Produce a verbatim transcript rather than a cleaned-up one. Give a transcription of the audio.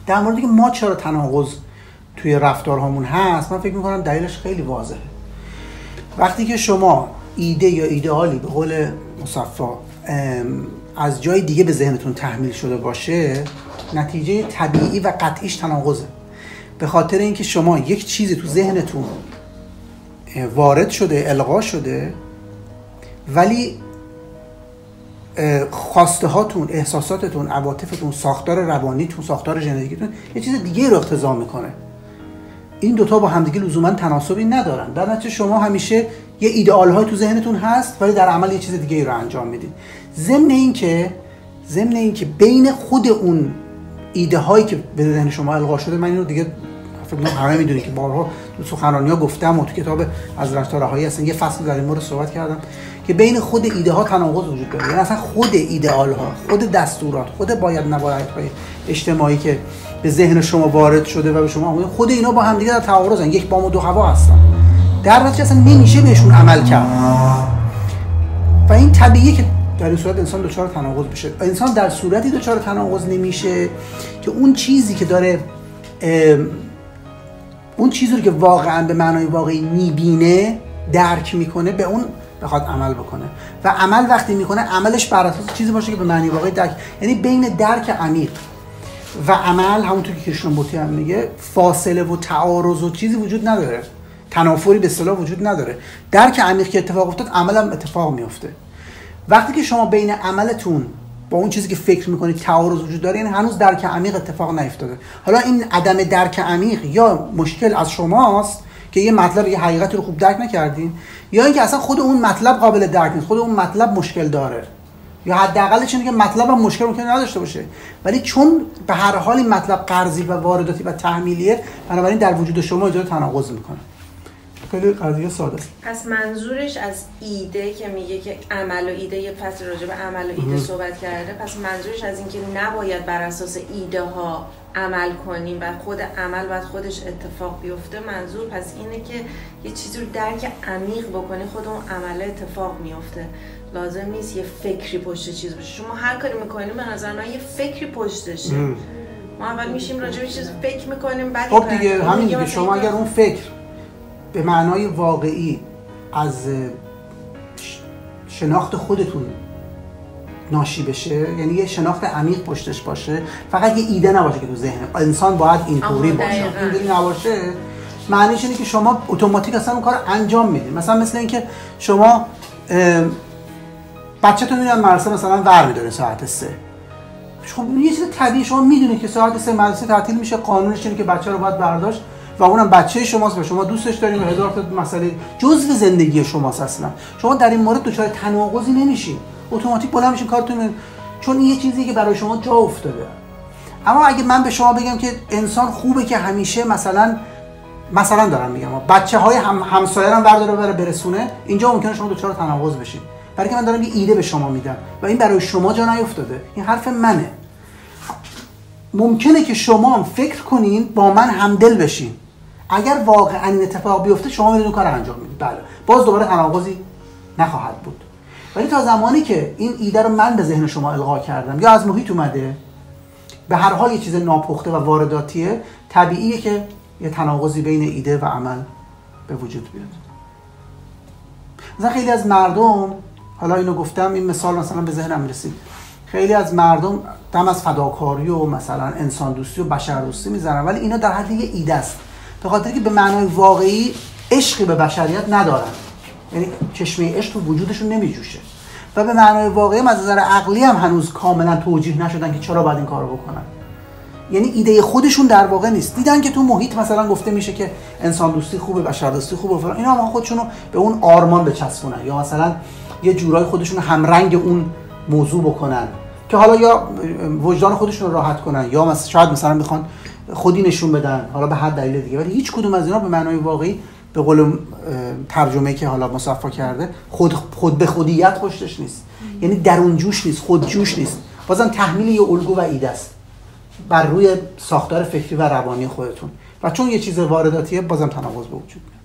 در مورد که ما چرا تناقض توی رفتارهامون هست، من فکر میکنم دلیلش خیلی واضحه. وقتی که شما ایده یا ایدئالی به قول مصفی از جای دیگه به ذهنتون تحمیل شده باشه، نتیجه طبیعی و قطعیش تناقضه. به خاطر اینکه شما یک چیزی تو ذهنتون وارد شده، القا شده، ولی خواسته هاتون، احساساتتون، عواطفتون، ساختار روانیتون، ساختار ژنتیکیتون یه چیز دیگه رو اقتضا میکنه. این دوتا با همدیگه لزوما تناسبی ندارن. در نتیجه شما همیشه یه ایدئال های تو ذهنتون هست ولی در عمل یه چیز دیگه رو انجام میدید. ضمن این که ضمن این که بین خود اون ایده هایی که به ذهن شما القا شده، من اینو دیگه فکر کنم همه میدونید که بارها تو سخنرانی‌ها گفتم و تو کتاب از رنج تا رهایی اصلا یه فصل در این مورد صحبت کردم که بین خود ایده ها تناقض وجود داره. یعنی اصلا خود ایدئال ها، خود دستورات، خود باید نباید های اجتماعی که به ذهن شما وارد شده و به شما آموزه، خود اینا با هم دیگه در تعارضن، یک بام و دو هوا هستن. در نتیجه اصلا نمیشه بهشون عمل کرد. و این طبیعیه که در این صورت انسان دچار تناقض بشه. انسان در صورتی دچار تناقض نمیشه که اون چیزی که داره اون چیزی رو که واقعا به معنای واقعی میبینه، درک میکنه، به اون بخواد عمل بکنه. و عمل وقتی میکنه، عملش بر اساس چیزی باشه که به معنای واقعی درک، یعنی بین درک عمیق و عمل، همونطور که کریشنامورتی هم میگه، فاصله و تعارض و چیزی وجود نداره، تنافری به اصطلاح وجود نداره. درک عمیق که اتفاق افتاد، عمل هم اتفاق میفته. وقتی که شما بین عملتون با اون چیزی که فکر میکنید تعارض وجود داره، یعنی هنوز درک عمیق اتفاق نیفتاده. حالا این عدم درک عمیق یا مشکل از شماست که یه مطلب، یه حقیقتی رو خوب درک نکردین، یا اینکه اصلا خود اون مطلب قابل درک نیست، خود اون مطلب مشکل داره، یا حداقلش اینه که مطلب هم مشکل ممکنه نداشته باشه، ولی چون به هر حال این مطلب قرضی و وارداتی و تحمیلیه، بنابراین در وجود شما ایجاد تناقض میکنه. خیلی قضیه ساده است. پس منظورش از ایده که میگه که عمل و ایده، یه فصل راجع به عمل و ایده صحبت کرده، پس منظورش از این که نباید بر اساس ایده ها عمل کنیم و خود عمل باید خودش اتفاق بیفته. منظور پس اینه که یه چیزی رو درک عمیق بکنی، خود اون عمل اتفاق میفته. لازم نیست یه فکری پشت چیز باشه. شما هر کاری میکنیم به نظر من یه فکری پشتشه. ما اول میشیم راجع به چیز فکر میکنیم، بعد خب دیگه همین دیگه. شما اگر اون فکر به معنای واقعی از شناخت خودتون ناشی بشه، یعنی یه شناخت عمیق پشتش باشه، فقط یه ایده نباشه که تو ذهن انسان باید اینطوری باشه، اینطوری نباشه، معنیش اینه که شما اتوماتیک اصلا اون کار انجام میدید. مثلا مثل اینکه شما بچه‌تون میاد مدرسه مثلا ور می‌داره ساعت سه. خب یه چیز طبیعی، شما میدونید که ساعت سه مدرسه تعطیل میشه، قانونش اینه که بچه رو باید برداشت و اونم بچه شماست و شما دوستش دارین و هزار تا مسئله جزء زندگی شماست. اصلا شما در این مورد دچار تناقضی نمیشین، اتوماتیک بالا میشین کارتون، چون این یه چیزیه که برای شما جا افتاده. اما اگه من به شما بگم که انسان خوبه که همیشه مثلا مثلا دارم میگم بچه‌های هم همسایه رو برداره بره برسونه، اینجا ممکنه شما دچار تناقض بشین، برای که من دارم یه ایده به شما میدم و این برای شما جا نیفتاده. این حرف منه. ممکنه که شما هم فکر کنین با من همدل بشین، اگر واقعا این اتفاق بیفته شما میدونید کار انجام میدید، بله باز دوباره تناقضی نخواهد بود. ولی تا زمانی که این ایده رو من به ذهن شما القا کردم یا از محیط اومده، به هر حال یه چیز ناپخته و وارداتیه، طبیعیه که یه تناقضی بین ایده و عمل به وجود بیاد. مثلا خیلی از مردم، حالا اینو گفتم، این مثال مثلا به ذهنم میرسید، خیلی از مردم دم از فداکاری و مثلا انسان دوستی و بشر دوستی میزنن، ولی اینا در حد یه ایده است، به خاطر که به معنای واقعی عشقی به بشریت ندارن، یعنی چشمه عشق تو وجودشون نمیجوشه و به معنای واقعی از نظر عقلی هم هنوز کاملا توجیه نشدن که چرا باید این کارو بکنن. یعنی ایده خودشون در واقع نیست. دیدن که تو محیط مثلا گفته میشه که انسان دوستی خوبه، بشر دوستی خوبه و فلان، اینا هم خودشونو به اون آرمان بچسبونن یا مثلا یه جورای خودشونو همرنگ اون موضوع بکنن که حالا یا وجدان خودشون رو راحت کنن یا مثلا شاید مثلا میخوان خودی نشون بدن، حالا به هر دلیل دیگه، ولی هیچ کدوم از اینا به معنای واقعی به قول ترجمه‌ای که حالا مصفا کرده خود خود به خودیت پشتش نیست، یعنی درون جوش نیست، خود جوش نیست، بازم تحمیل یه الگو و ایده است بر روی ساختار فکری و روانی خودتون و چون یه چیز وارداتیه بازم تناقض به وجود میاد.